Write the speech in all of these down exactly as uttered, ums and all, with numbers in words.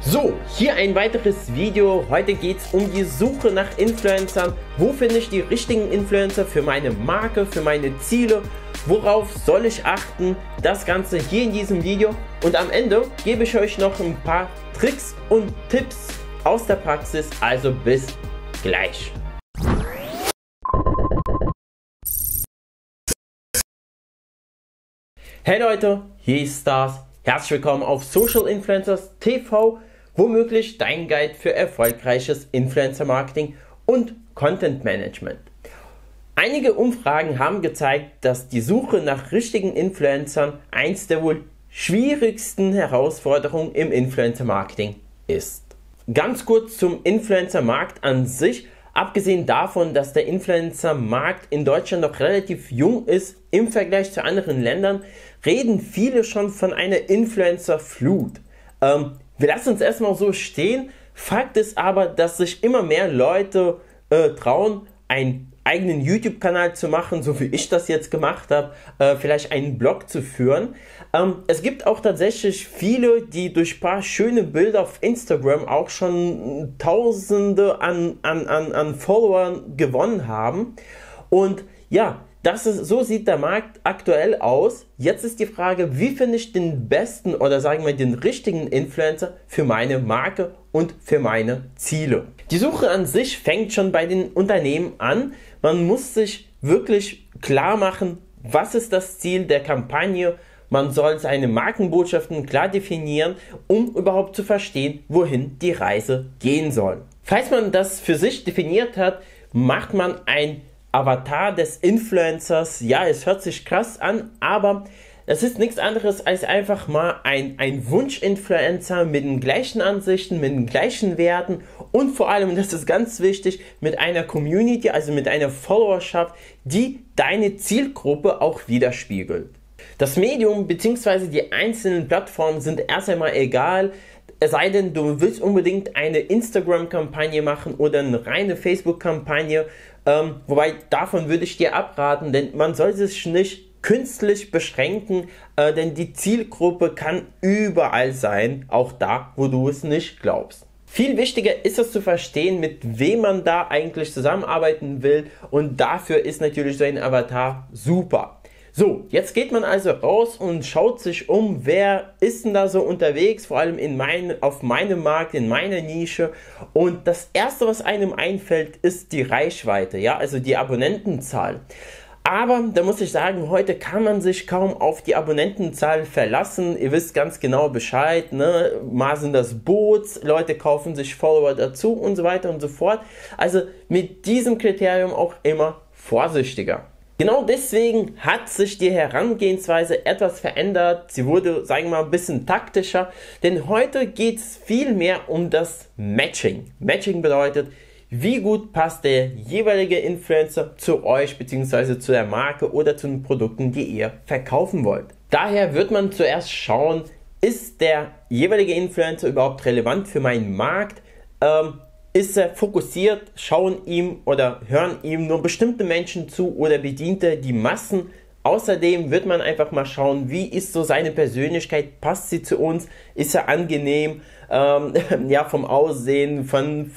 So, hier ein weiteres Video. Heute geht es um die Suche nach Influencern. Wo finde ich die richtigen Influencer für meine Marke, für meine Ziele? Worauf soll ich achten? Das Ganze hier in diesem Video. Und am Ende gebe ich euch noch ein paar Tricks und Tipps aus der Praxis. Also bis gleich. Hey Leute, hier ist Stars. Herzlich willkommen auf Social Influencers T V. Womöglich dein Guide für erfolgreiches Influencer-Marketing und Content-Management. Einige Umfragen haben gezeigt, dass die Suche nach richtigen Influencern eins der wohl schwierigsten Herausforderungen im Influencer-Marketing ist. Ganz kurz zum Influencer-Markt an sich. Abgesehen davon, dass der Influencer-Markt in Deutschland noch relativ jung ist im Vergleich zu anderen Ländern, reden viele schon von einer Influencer-Flut. Ähm, Wir lassen uns erstmal so stehen. Fakt ist aber, dass sich immer mehr Leute äh, trauen, einen eigenen YouTube-Kanal zu machen, so wie ich das jetzt gemacht habe, äh, vielleicht einen Blog zu führen. Ähm, es gibt auch tatsächlich viele, die durch ein paar schöne Bilder auf Instagram auch schon Tausende an, an, an, an Followern gewonnen haben. Und ja, Das ist, so sieht der Markt aktuell aus. Jetzt ist die Frage, wie finde ich den besten oder sagen wir den richtigen Influencer für meine Marke und für meine Ziele. Die Suche an sich fängt schon bei den Unternehmen an. Man muss sich wirklich klar machen, was ist das Ziel der Kampagne. Man soll seine Markenbotschaften klar definieren, um überhaupt zu verstehen, wohin die Reise gehen soll. Falls man das für sich definiert hat, macht man ein Avatar des Influencers. Ja, es hört sich krass an, aber es ist nichts anderes als einfach mal ein, ein Wunsch-Influencer mit den gleichen Ansichten, mit den gleichen Werten und vor allem, das ist ganz wichtig, mit einer Community, also mit einer Followerschaft, die deine Zielgruppe auch widerspiegelt. Das Medium bzw. die einzelnen Plattformen sind erst einmal egal, es sei denn, du willst unbedingt eine Instagram-Kampagne machen oder eine reine Facebook-Kampagne, ähm, wobei davon würde ich dir abraten, denn man soll sich nicht künstlich beschränken, äh, denn die Zielgruppe kann überall sein, auch da, wo du es nicht glaubst. Viel wichtiger ist es zu verstehen, mit wem man da eigentlich zusammenarbeiten will, und dafür ist natürlich so ein Avatar super. So, jetzt geht man also raus und schaut sich um, wer ist denn da so unterwegs, vor allem in mein, auf meinem Markt, in meiner Nische. Und das erste, was einem einfällt, ist die Reichweite, ja, also die Abonnentenzahl. Aber da muss ich sagen, heute kann man sich kaum auf die Abonnentenzahl verlassen. Ihr wisst ganz genau Bescheid, ne? Mal sind das Bots, Leute kaufen sich Follower dazu und so weiter und so fort. Also mit diesem Kriterium auch immer vorsichtiger. Genau deswegen hat sich die Herangehensweise etwas verändert. Sie wurde, sagen wir mal, ein bisschen taktischer, denn heute geht es viel mehr um das Matching. Matching bedeutet, wie gut passt der jeweilige Influencer zu euch bzw. zu der Marke oder zu den Produkten, die ihr verkaufen wollt. Daher wird man zuerst schauen, ist der jeweilige Influencer überhaupt relevant für meinen Markt? Ähm, Ist er fokussiert, schauen ihm oder hören ihm nur bestimmte Menschen zu oder bedient er die Massen? Außerdem wird man einfach mal schauen, wie ist so seine Persönlichkeit, passt sie zu uns, ist er angenehm, ähm, ja, vom Aussehen, von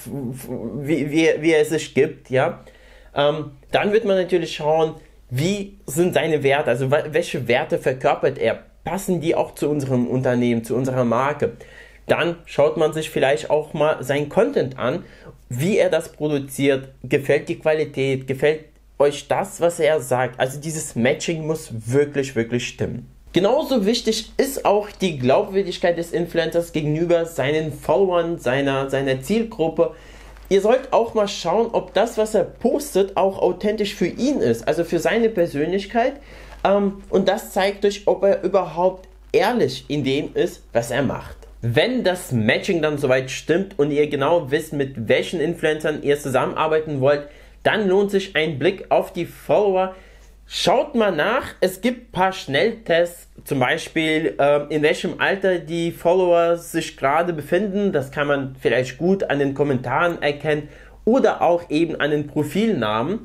wie, wie, wie er sich gibt, ja. Ähm, dann wird man natürlich schauen, wie sind seine Werte, also welche Werte verkörpert er, passen die auch zu unserem Unternehmen, zu unserer Marke. Dann schaut man sich vielleicht auch mal sein Content an, wie er das produziert, gefällt die Qualität, gefällt euch das, was er sagt. Also dieses Matching muss wirklich, wirklich stimmen. Genauso wichtig ist auch die Glaubwürdigkeit des Influencers gegenüber seinen Followern, seiner, seiner Zielgruppe. Ihr sollt auch mal schauen, ob das, was er postet, auch authentisch für ihn ist, also für seine Persönlichkeit. Ähm, und das zeigt euch, ob er überhaupt ehrlich in dem ist, was er macht. Wenn das Matching dann soweit stimmt und ihr genau wisst, mit welchen Influencern ihr zusammenarbeiten wollt, dann lohnt sich ein Blick auf die Follower. Schaut mal nach, es gibt ein paar Schnelltests, zum Beispiel äh, in welchem Alter die Follower sich gerade befinden. Das kann man vielleicht gut an den Kommentaren erkennen oder auch eben an den Profilnamen.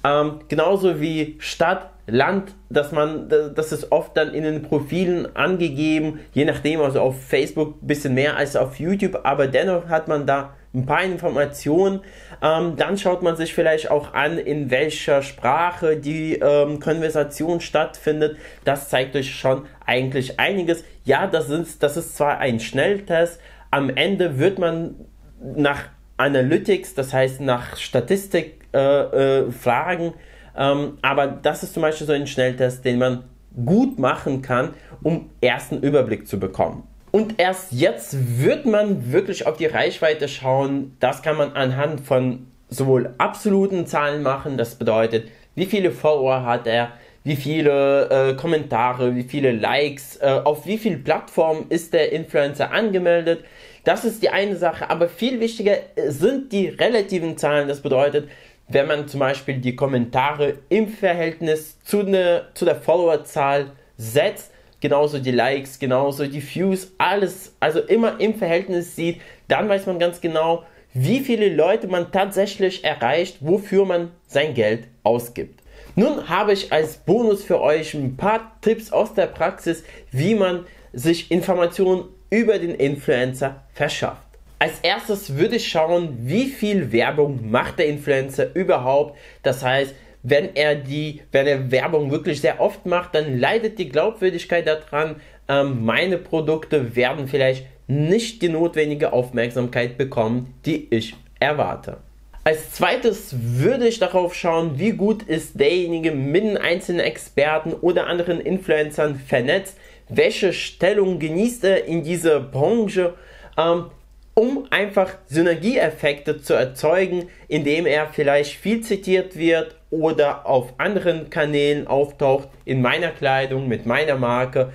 Ähm, genauso wie Stadt, Land, dass man, das ist oft dann in den Profilen angegeben, je nachdem, also auf Facebook ein bisschen mehr als auf YouTube, aber dennoch hat man da ein paar Informationen. Ähm, dann schaut man sich vielleicht auch an, in welcher Sprache die ähm, Konversation stattfindet. Das zeigt euch schon eigentlich einiges. Ja, das ist, das ist zwar ein Schnelltest, am Ende wird man nach Analytics, das heißt nach Statistik äh, äh, fragen, ähm, aber das ist zum Beispiel so ein Schnelltest, den man gut machen kann, um ersten Überblick zu bekommen. Und erst jetzt wird man wirklich auf die Reichweite schauen. Das kann man anhand von sowohl absoluten Zahlen machen, das bedeutet, wie viele Follower hat er, wie viele äh, Kommentare, wie viele Likes, äh, auf wie vielen Plattformen ist der Influencer angemeldet. Das ist die eine Sache, aber viel wichtiger sind die relativen Zahlen. Das bedeutet, wenn man zum Beispiel die Kommentare im Verhältnis zu, ne, zu der Followerzahl setzt, genauso die Likes, genauso die Views, alles, also immer im Verhältnis sieht, dann weiß man ganz genau, wie viele Leute man tatsächlich erreicht, wofür man sein Geld ausgibt. Nun habe ich als Bonus für euch ein paar Tipps aus der Praxis, wie man sich Informationen über den Influencer verschafft. Als erstes würde ich schauen, wie viel Werbung macht der Influencer überhaupt. Das heißt, wenn er die, wenn er Werbung wirklich sehr oft macht, dann leidet die Glaubwürdigkeit daran. Ähm, meine Produkte werden vielleicht nicht die notwendige Aufmerksamkeit bekommen, die ich erwarte. Als zweites würde ich darauf schauen, wie gut ist derjenige mit den einzelnen Experten oder anderen Influencern vernetzt, welche Stellung genießt er in dieser Branche, ähm, um einfach Synergieeffekte zu erzeugen, indem er vielleicht viel zitiert wird oder auf anderen Kanälen auftaucht, in meiner Kleidung, mit meiner Marke.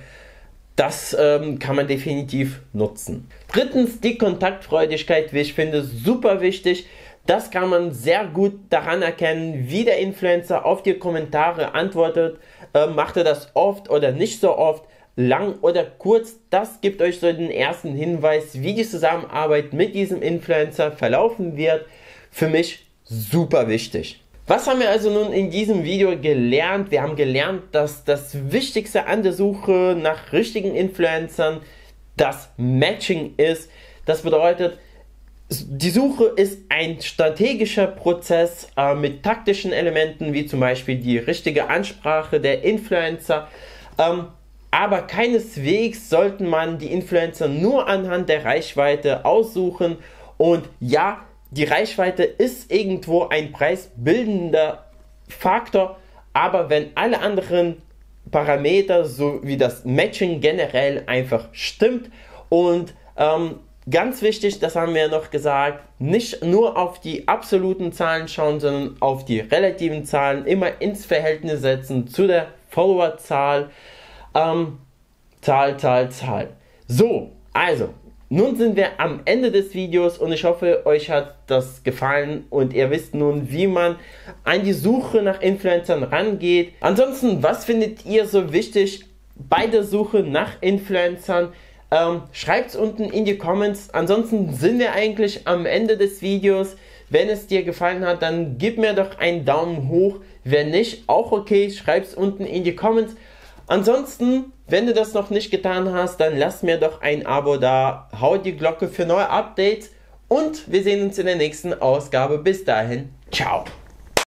Das ähm, kann man definitiv nutzen. Drittens, die Kontaktfreudigkeit, wie ich finde, super wichtig. Das kann man sehr gut daran erkennen, wie der Influencer auf die Kommentare antwortet. Äh, macht er das oft oder nicht so oft? Lang oder kurz, das gibt euch so den ersten Hinweis, wie die Zusammenarbeit mit diesem Influencer verlaufen wird. Für mich super wichtig. Was haben wir also nun in diesem Video gelernt? Wir haben gelernt, dass das Wichtigste an der Suche nach richtigen Influencern das Matching ist. Das bedeutet, die Suche ist ein strategischer Prozess äh, mit taktischen Elementen, wie zum Beispiel die richtige Ansprache der Influencer. Ähm, Aber keineswegs sollten man die Influencer nur anhand der Reichweite aussuchen. Und ja, die Reichweite ist irgendwo ein preisbildender Faktor, aber wenn alle anderen Parameter, so wie das Matching generell einfach stimmt und ähm, ganz wichtig, das haben wir noch gesagt, nicht nur auf die absoluten Zahlen schauen, sondern auf die relativen Zahlen, immer ins Verhältnis setzen zu der Followerzahl. Ähm, Zahl, Zahl, Zahl. So, also, nun sind wir am Ende des Videos und ich hoffe, euch hat das gefallen und ihr wisst nun, wie man an die Suche nach Influencern rangeht. Ansonsten, was findet ihr so wichtig bei der Suche nach Influencern? Ähm, Schreibt es unten in die Comments. Ansonsten sind wir eigentlich am Ende des Videos. Wenn es dir gefallen hat, dann gib mir doch einen Daumen hoch. Wenn nicht, auch okay, schreib es unten in die Comments. Ansonsten, wenn du das noch nicht getan hast, dann lass mir doch ein Abo da, hau die Glocke für neue Updates und wir sehen uns in der nächsten Ausgabe. Bis dahin, ciao!